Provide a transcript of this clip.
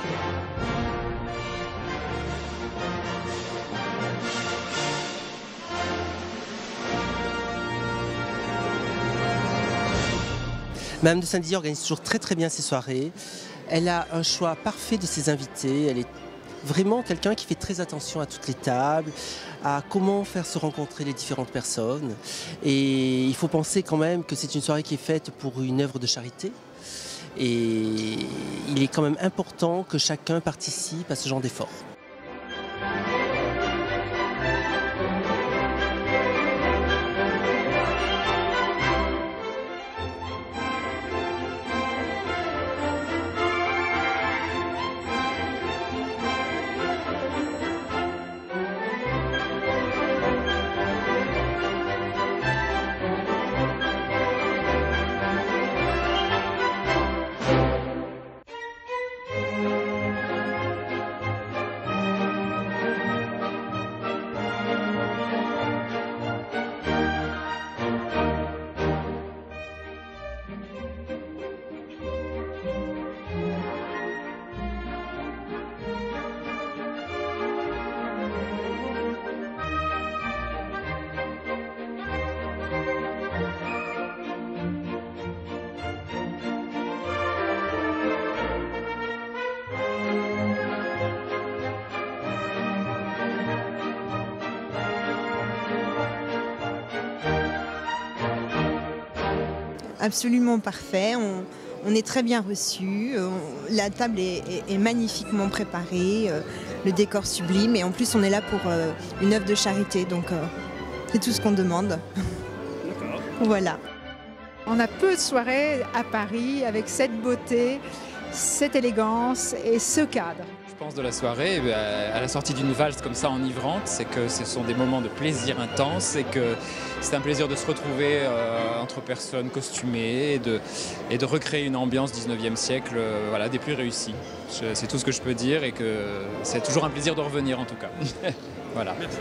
Madame de Saint-Dizier organise toujours très bien ses soirées. Elle a un choix parfait de ses invités. Elle est vraiment quelqu'un qui fait très attention à toutes les tables, à comment faire se rencontrer les différentes personnes. Et il faut penser quand même que c'est une soirée qui est faite pour une œuvre de charité. Et il est quand même important que chacun participe à ce genre d'effort. Absolument parfait, on est très bien reçus, la table est magnifiquement préparée, le décor sublime et en plus on est là pour une œuvre de charité, donc c'est tout ce qu'on demande. D'accord. Voilà. On a peu de soirées à Paris avec cette beauté, cette élégance et ce cadre. Je pense de la soirée, à la sortie d'une valse comme ça enivrante, c'est que ce sont des moments de plaisir intense et que c'est un plaisir de se retrouver entre personnes costumées et de recréer une ambiance 19e siècle voilà, des plus réussies. C'est tout ce que je peux dire et que c'est toujours un plaisir de revenir en tout cas. Voilà. Merci.